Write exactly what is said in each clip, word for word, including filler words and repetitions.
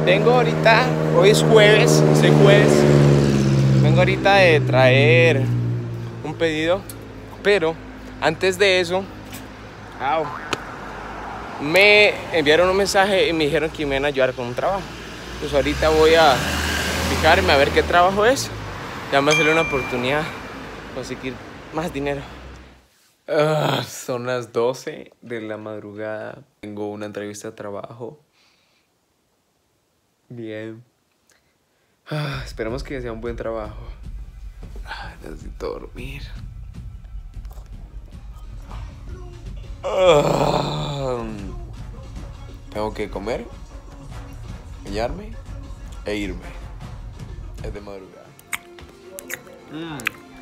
Vengo ahorita, hoy es jueves, soy jueves. Vengo ahorita de traer un pedido, pero antes de eso, au, me enviaron un mensaje y me dijeron que me iban a ayudar con un trabajo. Pues ahorita voy a fijarme a ver qué trabajo es. Ya me salió una oportunidad de conseguir más dinero. Uh, son las doce de la madrugada. Tengo una entrevista de trabajo. Bien. Uh, esperemos que sea un buen trabajo. Uh, necesito dormir. Uh, tengo que comer, bañarme e irme. Es de madrugada. Mm.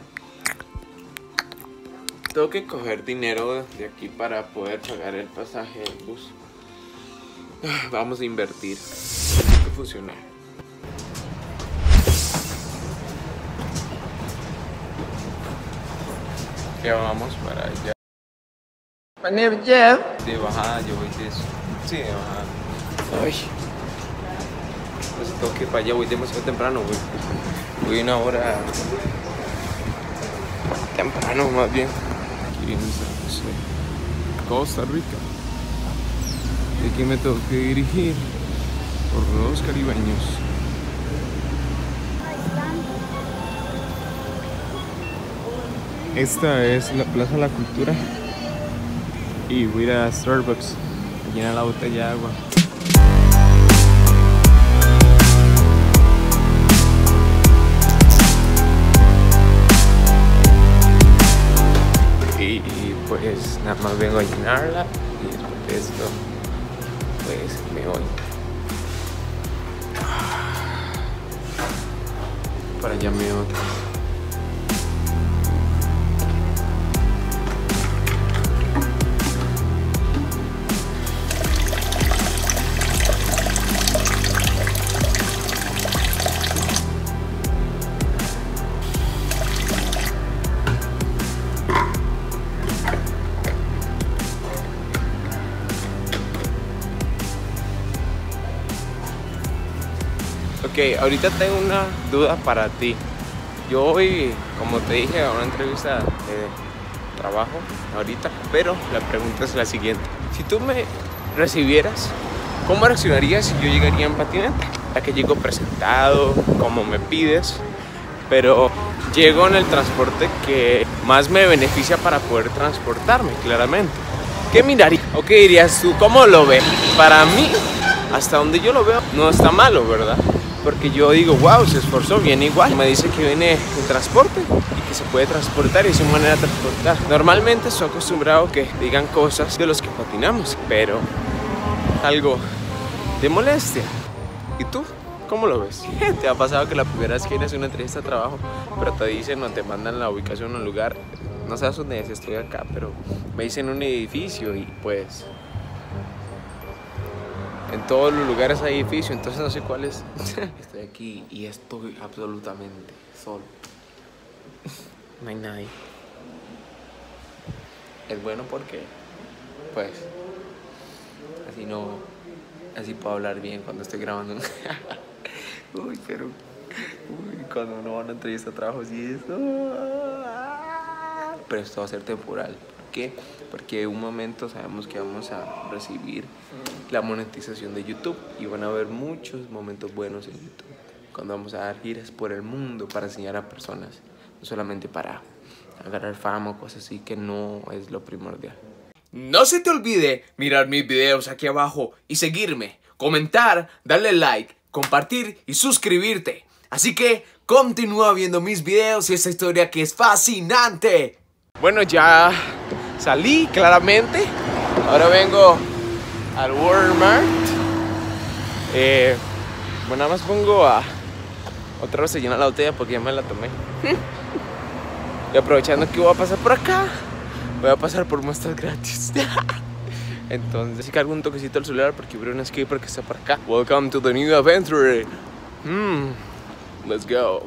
Tengo que coger dinero de aquí para poder pagar el pasaje del bus. Vamos a invertir. Tiene que funcionar. Ya vamos para allá. My name is Jeff. De bajada, yo voy de eso. Sí, de bajada. Ay. Pues tengo que ir para allá, voy demasiado temprano, güey. Voy una hora temprano, más bien. Aquí viene San José, Costa Rica. Y aquí me tengo que dirigir por los caribeños. Esta es la Plaza de la Cultura. Y voy a ir a Starbucks a llenar la botella de agua. Y, y pues nada más vengo a llenarla y después de esto pues me voy para allá me voy. Ok, ahorita tengo una duda para ti. Yo voy, como te dije, a una entrevista de trabajo ahorita, pero la pregunta es la siguiente. Si tú me recibieras, ¿cómo reaccionarías si yo llegaría en patineta? Ya que llego presentado, como me pides, pero llego en el transporte que más me beneficia para poder transportarme, claramente. ¿Qué miraría? ¿O qué dirías tú? ¿Cómo lo ves? Para mí, hasta donde yo lo veo, no está malo, ¿verdad? Porque yo digo, wow, se esforzó, viene igual. Me dice que viene en transporte y que se puede transportar y es una manera de transportar. Normalmente estoy acostumbrado a que digan cosas de los que patinamos, pero algo de molestia. ¿Y tú? ¿Cómo lo ves? ¿Te ha pasado que la primera vez que vienes a una entrevista de trabajo, pero te dicen o te mandan la ubicación a un lugar? No sabes dónde es, estoy acá, pero me dicen un edificio y pues... en todos los lugares hay edificio, entonces no sé cuál es. Estoy aquí y estoy absolutamente solo. No hay nadie. Es bueno porque, pues, así no, así puedo hablar bien cuando estoy grabando. Uy, pero, uy, cuando uno va a una entrevista de trabajo, sí es. Pero esto va a ser temporal. ¿Por qué? Porque en un momento sabemos que vamos a recibir la monetización de YouTube y van a haber muchos momentos buenos en YouTube cuando vamos a dar giras por el mundo para enseñar a personas, no solamente para agarrar fama o cosas así, que no es lo primordial. No se te olvide mirar mis videos aquí abajo y seguirme, comentar, darle like, compartir y suscribirte. Así que continúa viendo mis videos y esta historia que es fascinante. Bueno, ya salí claramente. Ahora vengo al Walmart. Eh, bueno, nada más pongo a otra vez a llenar la botella porque ya me la tomé. Y aprovechando que voy a pasar por acá, voy a pasar por muestras gratis. Entonces, si cargo un toquecito al celular porque veo un skater que está por acá. Welcome to the new adventure. Hmm, let's go.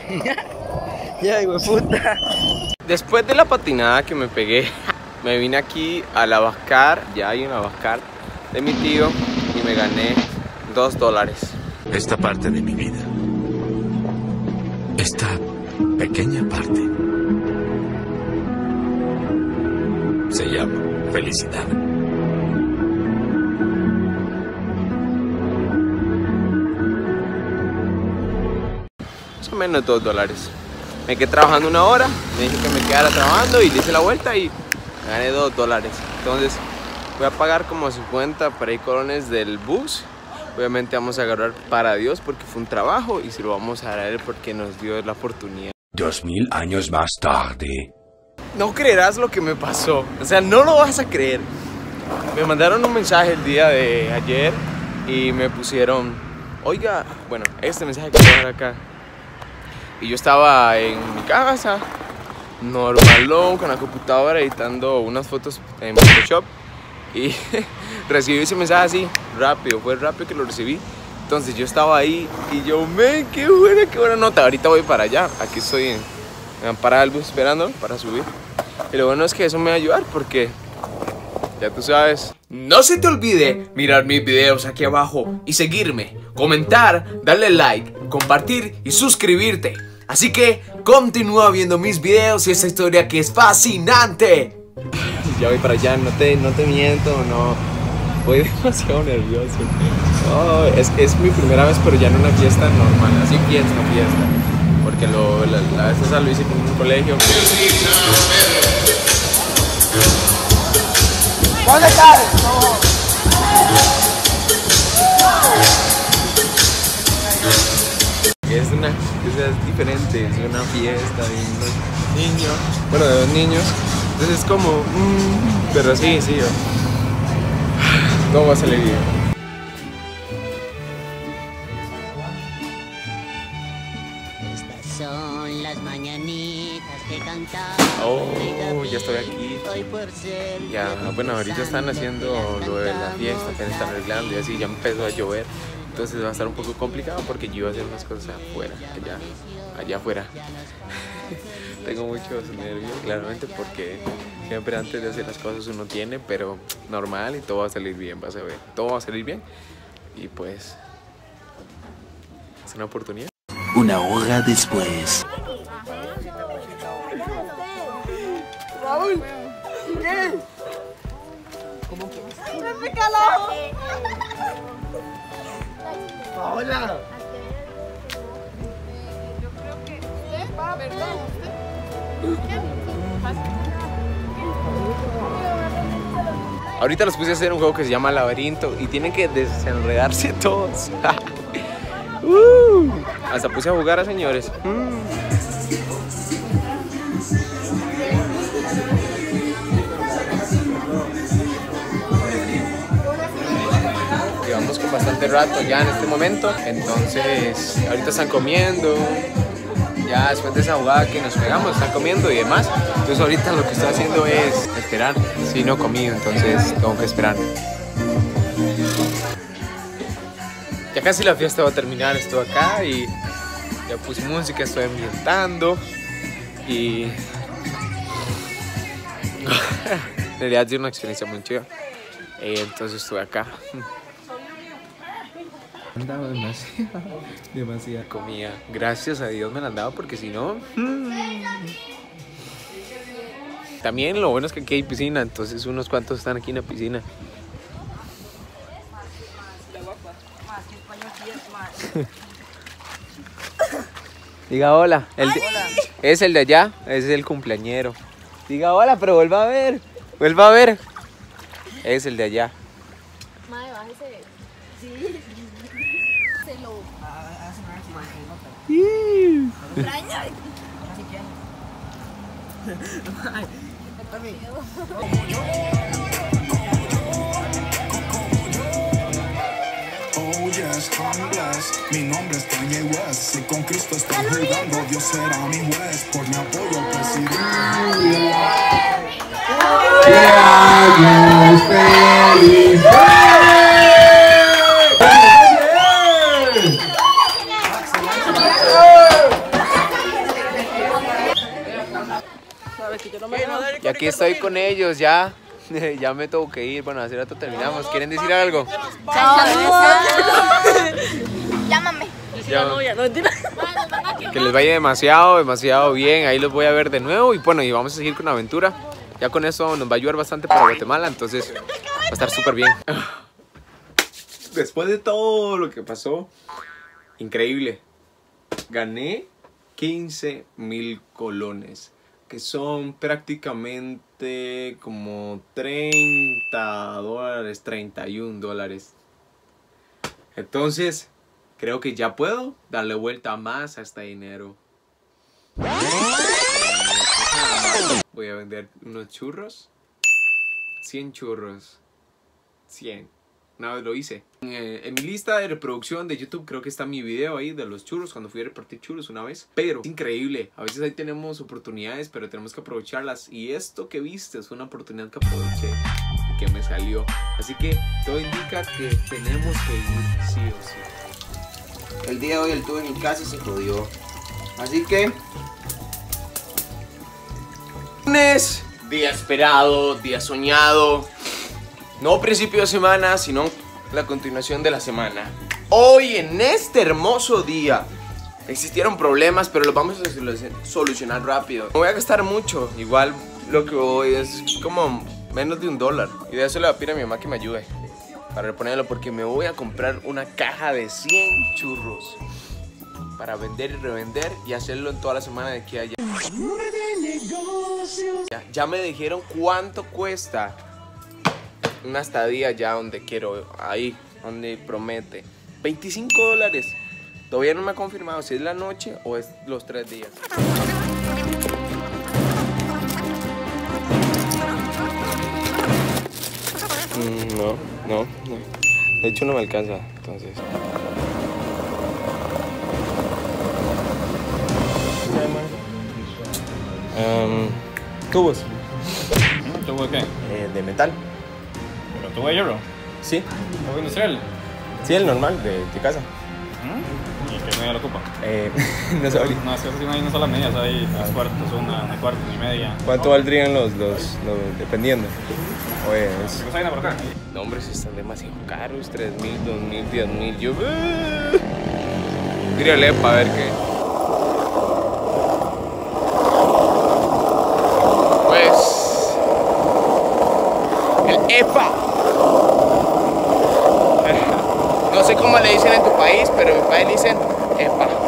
Ya, hijo de puta. Después de la patinada que me pegué, me vine aquí a la Bascar, ya hay una Bascar de mi tío, y me gané dos dólares. Esta parte de mi vida, esta pequeña parte, se llama felicidad. Más o menos dos dólares. Me quedé trabajando una hora, me dije que me quedara trabajando y le hice la vuelta y gané dos dólares. Entonces voy a pagar como cincuenta para ir colones del bus. Obviamente vamos a agarrar para Dios porque fue un trabajo y se lo vamos a dar a él porque nos dio la oportunidad. Dos mil años más tarde. No creerás lo que me pasó, o sea, no lo vas a creer. Me mandaron un mensaje el día de ayer y me pusieron, oiga, bueno, este mensaje que voy a dejar acá. Y yo estaba en mi casa, normalón, con la computadora editando unas fotos en Photoshop. Y recibí ese mensaje así, rápido, fue rápido que lo recibí. Entonces yo estaba ahí y yo, men, qué buena, qué buena nota. Ahorita voy para allá, aquí estoy en, en parada del bus esperando para subir. Y lo bueno es que eso me va a ayudar porque, ya tú sabes. No se te olvide mirar mis videos aquí abajo y seguirme, comentar, darle like, compartir y suscribirte. Así que continúa viendo mis videos y esta historia que es fascinante. Ya voy para allá, no te, no te miento, no. Voy demasiado nervioso. Oh, es, es mi primera vez, pero ya en una fiesta normal, así fiesta, fiesta. Porque lo, la, la vez esa lo hice en un colegio. ¿Dónde estás? No. Es una, o sea, es diferente, es una fiesta de unos niños, bueno, de dos niños. Entonces es como, mmm, pero sí, sí, todo va a salir bien. Estas son las mañanitas que cantaba. Oh, ya estoy aquí. Ya, bueno, ahorita están haciendo lo de la fiesta, que están arreglando y así, ya empezó a llover. Entonces va a estar un poco complicado porque yo iba a hacer unas cosas afuera, allá, allá afuera. Tengo muchos nervios, claramente, porque siempre antes de hacer las cosas uno tiene, pero normal y todo va a salir bien, vas a ver. Todo va a salir bien y pues es una oportunidad. Una hora después. Raúl, ¿qué? ¿Cómo que? ¡Me me caló! Hola. Yo creo que usted, perdón, usted. Ahorita los puse a hacer un juego que se llama Laberinto y tienen que desenredarse todos. uh, hasta puse a jugar a señores. Mm. Llevamos con bastante rato ya en este momento, entonces ahorita están comiendo, ya después de esa jugada que nos pegamos están comiendo y demás, entonces ahorita lo que estoy haciendo es esperar, si no he comido, entonces tengo que esperar. Ya casi la fiesta va a terminar, estoy acá y ya puse música, estoy ambientando y en realidad ha sido una experiencia muy chida, eh, entonces estoy acá. Andaba demasiado, demasiada comida. Gracias a Dios me la han dado porque si no... Mmm. También lo bueno es que aquí hay piscina, entonces unos cuantos están aquí en la piscina. Diga hola. El de... hola. Es el de allá, es el cumpleañero. Diga hola, pero vuelva a ver. Vuelva a ver. Es el de allá. Madre, bájese. Sí. Se lo... extraña. Oh yes, I'm blessed. Mi nombre es Kanye West. Si con Cristo estoy jugando, Dios será mi juez. Por mi apoyo al presidente. ¡Cumpleaños feliz! sabes que yo no me dejo. Y aquí estoy con ellos ya. Ya me tengo que ir. Bueno, hace rato terminamos. ¿Quieren decir algo? Llámame. La novia, no mentira. Que les vaya demasiado, demasiado bien. Ahí los voy a ver de nuevo. Y bueno, y vamos a seguir con la aventura. Ya con eso nos va a ayudar bastante para Guatemala. Entonces va a estar súper bien. Después de todo lo que pasó, increíble. Gané quince mil colones, que son prácticamente como treinta dólares, treinta y un dólares. Entonces, creo que ya puedo darle vuelta más a este dinero. Voy a vender unos churros. cien churros. cien. Una vez lo hice. Eh, en mi lista de reproducción de YouTube creo que está mi video ahí de los churros, cuando fui a repartir churros una vez. Pero es increíble. A veces ahí tenemos oportunidades, pero tenemos que aprovecharlas. Y esto que viste es una oportunidad que aproveché y que me salió. Así que todo indica que tenemos que ir sí o sí. El día de hoy el tubo en mi casa se jodió. Así que... Lunes, día esperado, día soñado. No principio de semana, sino la continuación de la semana. Hoy, en este hermoso día, existieron problemas, pero los vamos a solucionar rápido. No voy a gastar mucho, igual lo que voy es como menos de un dólar. Y de eso le voy a pedir a mi mamá que me ayude para reponerlo, porque me voy a comprar una caja de cien churros para vender y revender y hacerlo en toda la semana de aquí a allá. Ya, ya me dijeron cuánto cuesta una estadía ya donde quiero, ahí donde promete veinticinco dólares. Todavía no me ha confirmado si es la noche o es los tres días. Mm, no, no, no. De hecho no me alcanza, entonces. Um, tubos. ¿Tubo de qué? Eh, de metal. ¿Pero tubo de hierro? Sí. ¿Tubo industrial? Sí, el normal de, de casa. ¿Y qué medida lo ocupa? Eh, no sabría. No, es que así no hay una sola medida, hay tres cuartos, una, una cuarto, una y media. ¿Cuánto valdrían los, los, los dependiendo? Oye, es... ¿Qué hay por acá? No, hombre, si están demasiado caros, tres mil, dos mil, diez mil, yo... Tírale para ver qué... Pues... El E P A. No sé cómo le dicen en tu país, pero en mi país le dicen E P A.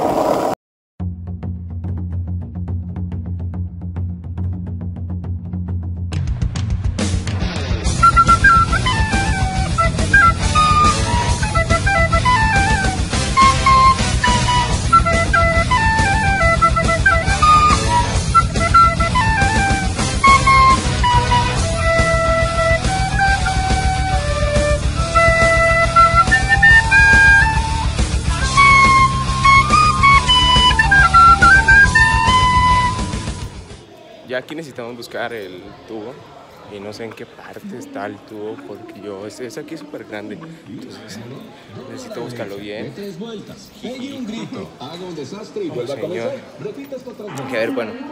Ya aquí necesitamos buscar el tubo y no sé en qué parte está el tubo porque yo, este, este aquí es súper grande, entonces necesito buscarlo bien. Pegue un grito, haga un desastre y vuelva a Señor. comenzar. Repita esta transmisión. Que a ver, bueno.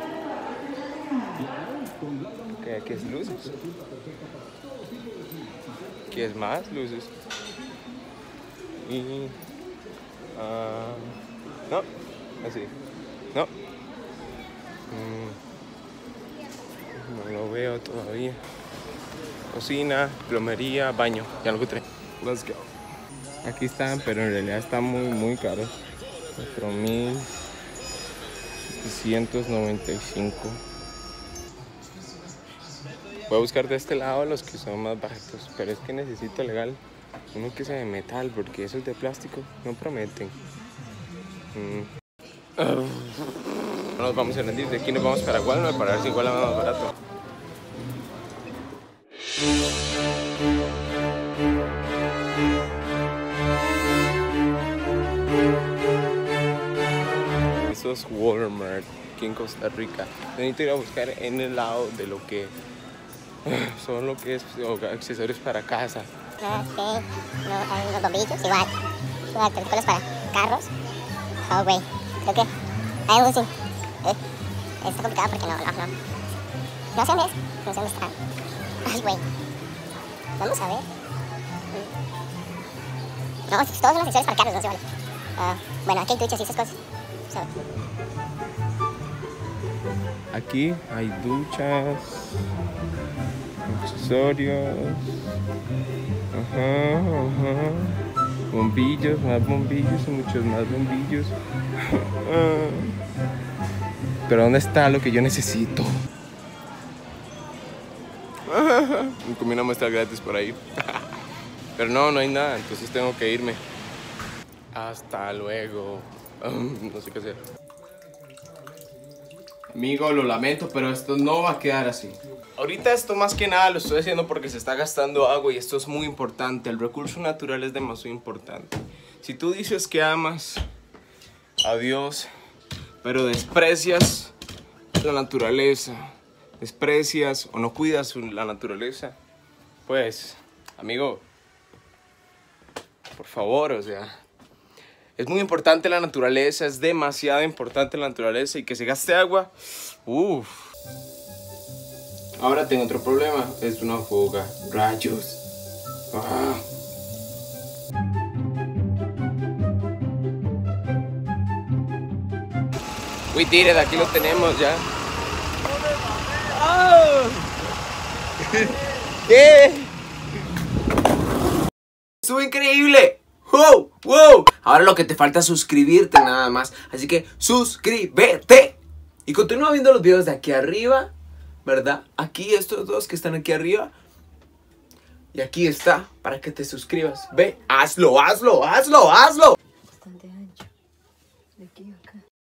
¿Qué, aquí es luces? ¿Qué es más luces? Y... Uh, no, así. No. Mm. No lo veo todavía. Cocina, plomería, baño. Ya lo encontré. Let's go. Aquí están, pero en realidad están muy, muy caros. cuatro mil setecientos noventa y cinco. Voy a buscar de este lado los que son más baratos. Pero es que necesito legal uno que sea de metal, porque esos de plástico no prometen. Mm. Uh. No nos vamos a rendir, de aquí nos vamos para Walmart para ver si igual es más barato. Eso es Walmart, aquí en Costa Rica. Necesito ir a buscar en el lado de lo que son lo que es accesorios para casa. No, sí, no, hay unos bombillos, igual. Igual, artículos para carros. Oh, güey, creo que hay algo así. Eh, está complicado porque no, no, no. No sé dónde es. No sé dónde está. Ay, güey. Vamos a ver. No, todos son accesorios para carros, no se vale. Ah, bueno, aquí hay duchas y esas cosas. So. Aquí hay duchas, accesorios, ajá, ajá, bombillos, más bombillos y muchos más bombillos. Pero ¿dónde está lo que yo necesito? Me comí una muestra gratis por ahí. Pero no, no hay nada, entonces tengo que irme. Hasta luego. No sé qué hacer. Amigo, lo lamento, pero esto no va a quedar así. Ahorita esto más que nada lo estoy haciendo porque se está gastando agua y esto es muy importante. El recurso natural es demasiado importante. Si tú dices que amas a Dios, pero desprecias la naturaleza, desprecias o no cuidas la naturaleza, pues, amigo, por favor, o sea, es muy importante la naturaleza, es demasiado importante la naturaleza y que se gaste agua, uff. Ahora tengo otro problema, es una fuga, rayos. Ah. We did it, aquí lo tenemos ya. Oh. ¿Qué? ¡Estuvo increíble! ¡Wow! ¡Wow! Ahora lo que te falta es suscribirte nada más. Así que suscríbete. Y continúa viendo los videos de aquí arriba, ¿verdad? Aquí estos dos que están aquí arriba. Y aquí está para que te suscribas. Ve, hazlo, hazlo, hazlo, hazlo. Bastante ancho. De aquí a acá.